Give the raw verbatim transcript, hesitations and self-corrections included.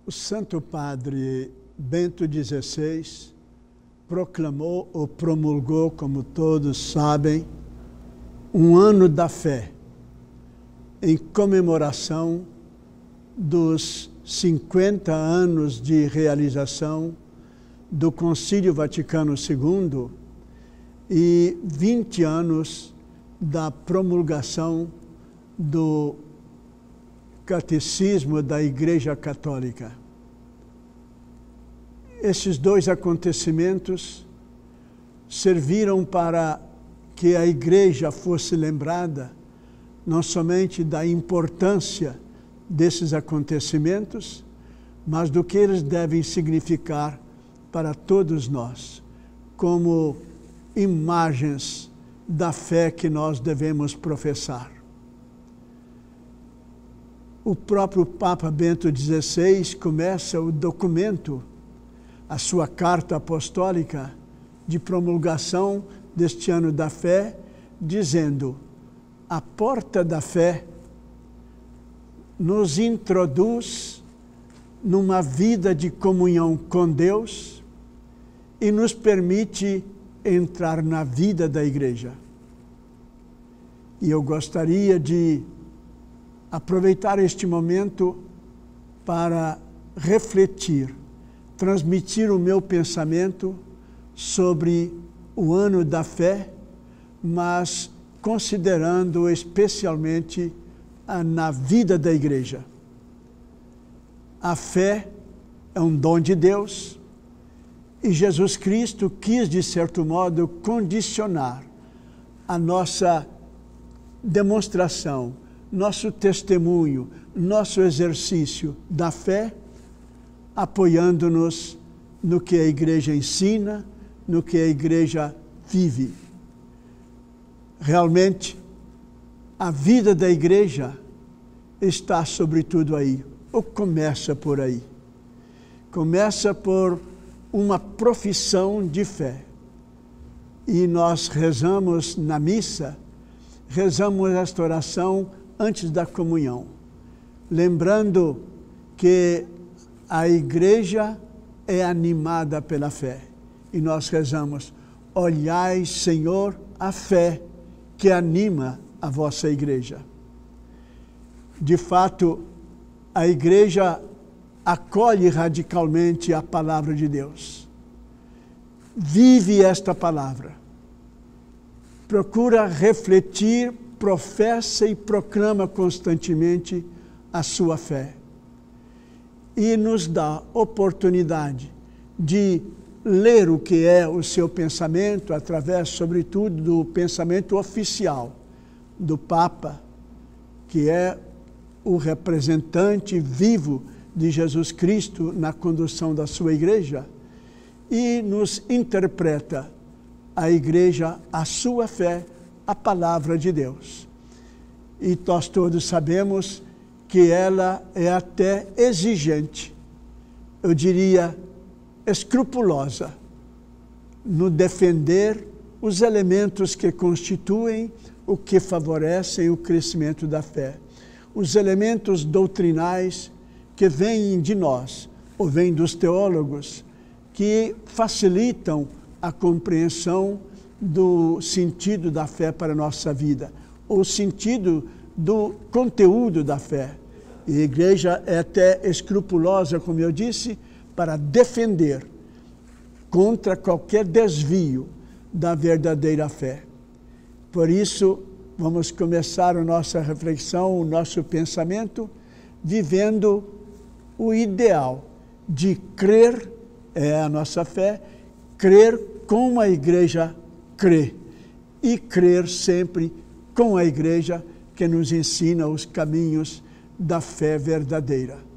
O Santo Padre Bento dezesseis proclamou ou promulgou, como todos sabem, um ano da fé, em comemoração dos cinquenta anos de realização do Concílio Vaticano segundo e vinte anos da promulgação do Catecismo da Igreja Católica. Esses dois acontecimentos serviram para que a Igreja fosse lembrada não somente da importância desses acontecimentos, mas do que eles devem significar para todos nós, como imagens da fé que nós devemos professar. O próprio Papa Bento dezesseis começa o documento, a sua carta apostólica de promulgação deste ano da fé, dizendo: a porta da fé nos introduz numa vida de comunhão com Deus e nos permite entrar na vida da Igreja. E eu gostaria de aproveitar este momento para refletir, transmitir o meu pensamento sobre o ano da fé, mas considerando especialmente a, na vida da Igreja. A fé é um dom de Deus e Jesus Cristo quis, de certo modo, condicionar a nossa demonstração, nosso testemunho, nosso exercício da fé, apoiando-nos no que a Igreja ensina, no que a Igreja vive. Realmente, a vida da Igreja está sobretudo aí, ou começa por aí. Começa por uma profissão de fé. E nós rezamos na missa, rezamos esta oração antes da comunhão, lembrando que a Igreja é animada pela fé. E nós rezamos: olhai, Senhor, a fé que anima a vossa Igreja. De fato, a Igreja acolhe radicalmente a palavra de Deus. Vive esta palavra. Procura refletir, professa e proclama constantemente a sua fé. E nos dá oportunidade de ler o que é o seu pensamento, através, sobretudo, do pensamento oficial do Papa, que é o representante vivo de Jesus Cristo na condução da sua Igreja, e nos interpreta a Igreja, a sua fé, a palavra de Deus. E nós todos sabemos que ela é até exigente, eu diria escrupulosa, no defender os elementos que constituem o que favorecem o crescimento da fé. Os elementos doutrinais que vêm de nós, ou vêm dos teólogos, que facilitam a compreensão do sentido da fé para a nossa vida, o sentido do conteúdo da fé. E a Igreja é até escrupulosa, como eu disse, para defender contra qualquer desvio da verdadeira fé. Por isso, vamos começar a nossa reflexão, o nosso pensamento, vivendo o ideal de crer, é a nossa fé, crer como a Igreja crê, e crer sempre com a Igreja que nos ensina os caminhos da fé verdadeira.